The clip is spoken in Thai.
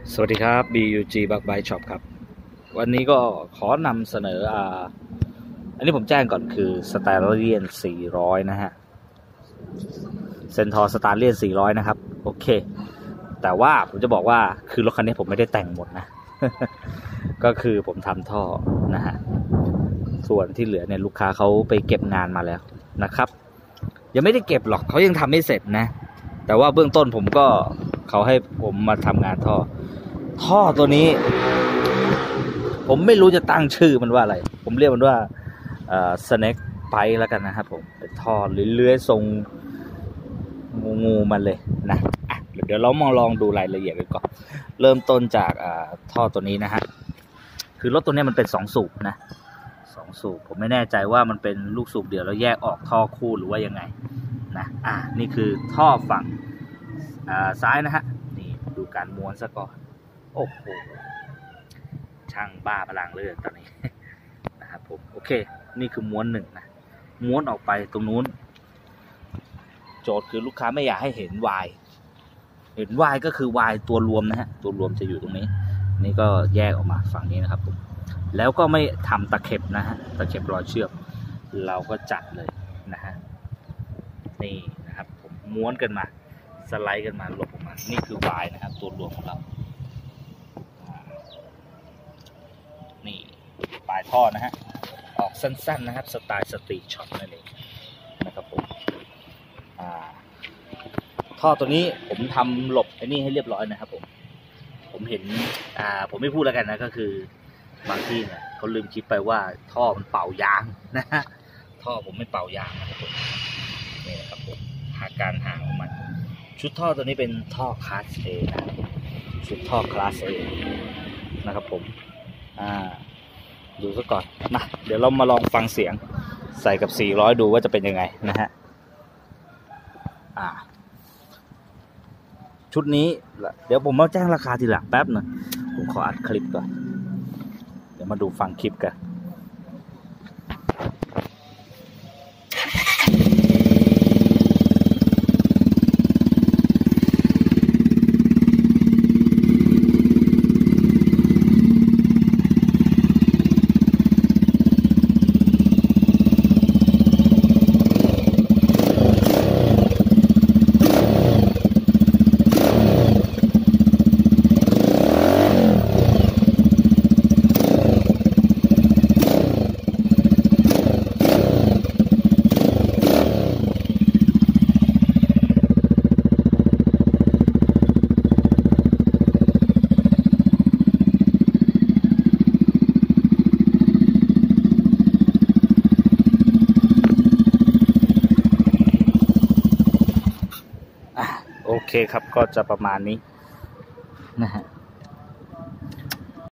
สวัสดีครับ BUG บักไบช็อปครับวันนี้ก็ขอนำเสนออันนี้ผมแจ้งก่อนคือสตาร์เลียน400นะฮะเซนทอร์สตาร์เลียน400นะครับโอเคแต่ว่าผมจะบอกว่าคือรถคันนี้ผมไม่ได้แต่งหมดนะ ก็คือผมทำท่อนะฮะส่วนที่เหลือเนี่ยลูกค้าเขาไปเก็บงานมาแล้วนะครับยังไม่ได้เก็บหรอกเขายังทำไม่เสร็จนะแต่ว่าเบื้องต้นผมก็เขาให้ผมมาทำงานท่อตัวนี้ผมไม่รู้จะตั้งชื่อมันว่าอะไรผมเรียกมันว่าsnake pipe แล้วกันนะครับผมเป็นท่อเลื้อยๆทรงงูมันเลยนะเดี๋ยวเราลองดูรายละเอียดกันก่อนเริ่มต้นจากท่อตัวนี้นะฮะคือรถตัวนี้มันเป็น2สูบนะ2สูบผมไม่แน่ใจว่ามันเป็นลูกสูบเดียวแล้วแยกออกท่อคู่หรือว่ายังไงนะนี่คือท่อฝั่งซ้ายนะฮะนี่ดูการม้วนซะก่อนโอ้โหช่างบ้าพลังเลือดตอนนี้ นะครับผมโอเคนี่คือม้วนหนึ่งนะม้วนออกไปตรงนู้นโจทย์คือลูกค้าไม่อยากให้เห็นวายก็คือวายตัวรวมนะฮะตัวรวมจะอยู่ตรงนี้นี่ก็แยกออกมาฝั่งนี้นะครับผมแล้วก็ไม่ทำตะเข็บนะฮะตะเข็บรอยเชือกเราก็จัดเลยนะฮะนี่นะครับผมม้วนกันมาสไลด์กันมาลบออกมานี่คือวายนะครับตัวรวมของเรานี่ปลายท่อนะฮะออกสั้นๆนะครับสไตล์สตรีทช็อตนั่นเองนะครับผมท่อตัวนี้ผมทำหลบไอ้นี่ให้เรียบร้อยนะครับผมเห็นผมไม่พูดแล้วกันนะก็คือบางที่เนี่ยเขาลืมคิดไปว่าท่อมันเป่ายางนะฮะท่อผมไม่เป่ายางนะครับผมนี่นะครับผมการห่างของมันชุดท่อตัวนี้เป็นท่อคลาส A นะชุดท่อคลาส A นะครับผมดูซะก่อนนะเดี๋ยวเรามาลองฟังเสียงใส่กับ400ดูว่าจะเป็นยังไงนะฮะชุดนี้เดี๋ยวผมมาแจ้งราคาทีหลังแป๊บนึงผมขออัดคลิปก่อนเดี๋ยวมาดูฟังคลิปกันโอเคครับก็จะประมาณนี้นะฮะ